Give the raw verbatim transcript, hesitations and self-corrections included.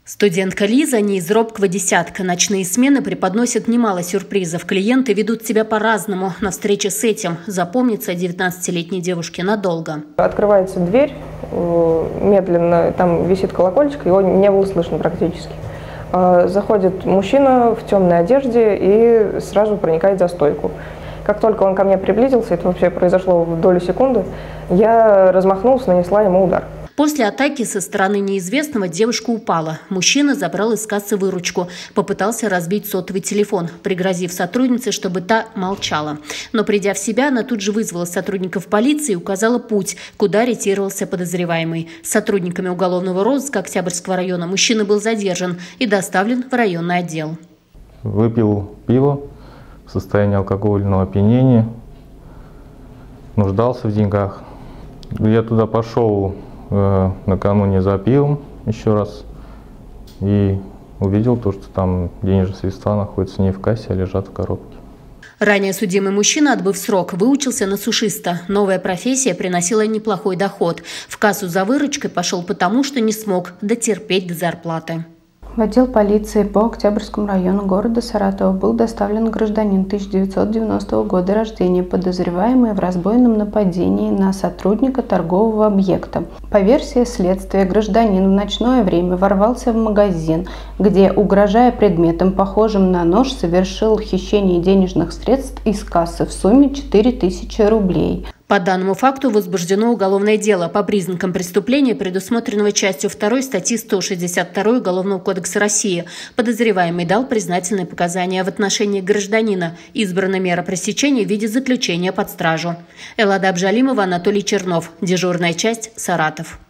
Студентка Лиза не из робкого десятка. Ночные смены преподносят немало сюрпризов. Клиенты ведут себя по-разному. На встрече с этим запомнится девятнадцатилетней девушке надолго. Открывается дверь, медленно, там висит колокольчик, его не было слышно практически. Заходит мужчина в темной одежде и сразу проникает за стойку. Как только он ко мне приблизился, это вообще произошло в долю секунды, я размахнулась, нанесла ему удар. После атаки со стороны неизвестного девушка упала. Мужчина забрал из кассы выручку. Попытался разбить сотовый телефон, пригрозив сотруднице, чтобы та молчала. Но придя в себя, она тут же вызвала сотрудников полиции и указала путь, куда ретировался подозреваемый. С сотрудниками уголовного розыска Октябрьского района мужчина был задержан и доставлен в районный отдел. Выпил пиво в состоянии алкогольного опьянения, нуждался в деньгах. Я туда пошел э, накануне за пивом еще раз и увидел то, что там денежные средства находятся не в кассе, а лежат в коробке. Ранее судимый мужчина, отбыв срок, выучился на сушиста. Новая профессия приносила неплохой доход. В кассу за выручкой пошел потому, что не смог дотерпеть до зарплаты. В отдел полиции по Октябрьскому району города Саратова был доставлен гражданин тысяча девятьсот девяностого года рождения, подозреваемый в разбойном нападении на сотрудника торгового объекта. По версии следствия, гражданин в ночное время ворвался в магазин, где, угрожая предметом, похожим на нож, совершил хищение денежных средств из кассы в сумме четыре тысячи рублей. По данному факту возбуждено уголовное дело по признакам преступления, предусмотренного частью второй статьи сто шестьдесят два Уголовного кодекса России. Подозреваемый дал признательные показания в отношении гражданина. Избрана мера пресечения в виде заключения под стражу. Эллада Абжалимова, Анатолий Чернов. Дежурная часть, Саратов.